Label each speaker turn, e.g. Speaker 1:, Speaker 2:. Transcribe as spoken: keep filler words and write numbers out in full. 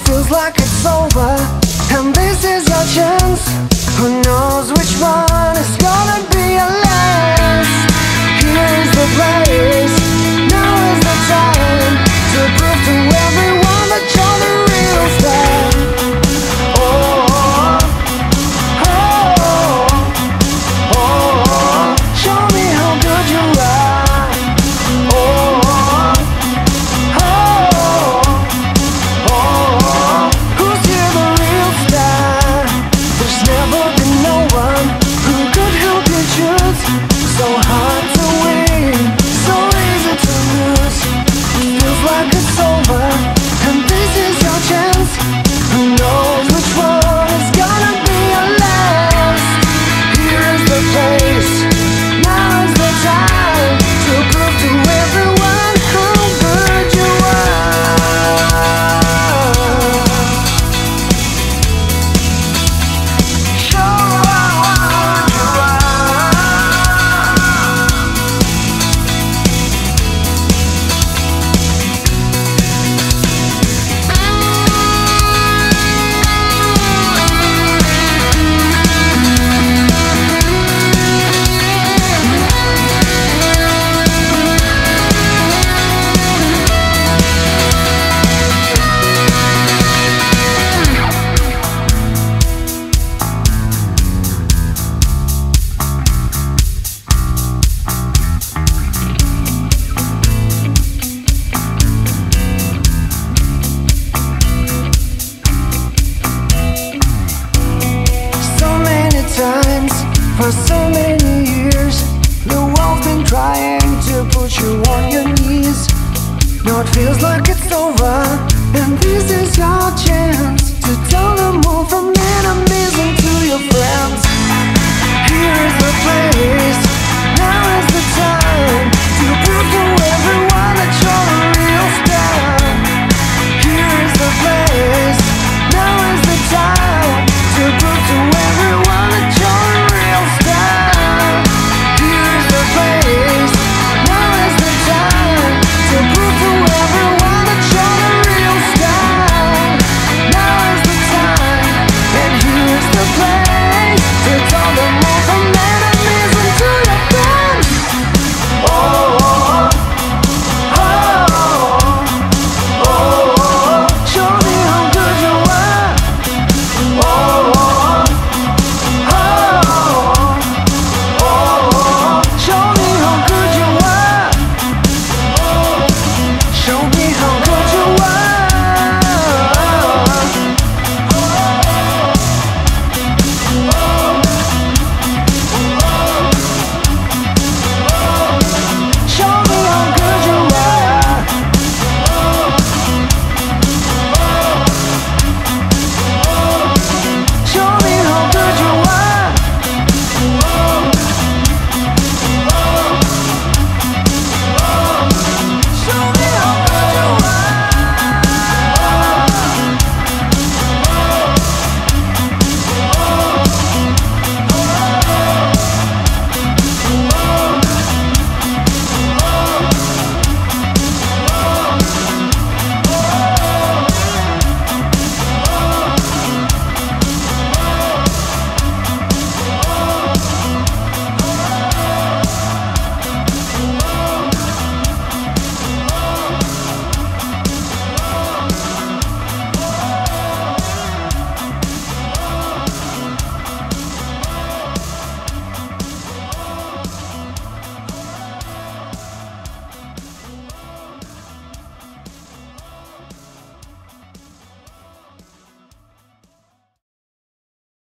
Speaker 1: feels like it's over, and this is your chance. Who knows which one is gonna be your last? Here is the place, now is the time to prove to everyone that you're the real star. Oh, oh, oh, oh, show me how good you are. Oh, oh, oh, who's here the real star? There's never been no one who could help you choose. So hard to win, so easy to lose. Feels like it's over, and this is your chance. Who knows which one is gonna be your last? Here is the place, now is the time to prove to everyone how good you are. Show how good you are. So many times, for so many years, the world's been trying to put you on your knees. Now it feels like it's over, and this is your chance to tell them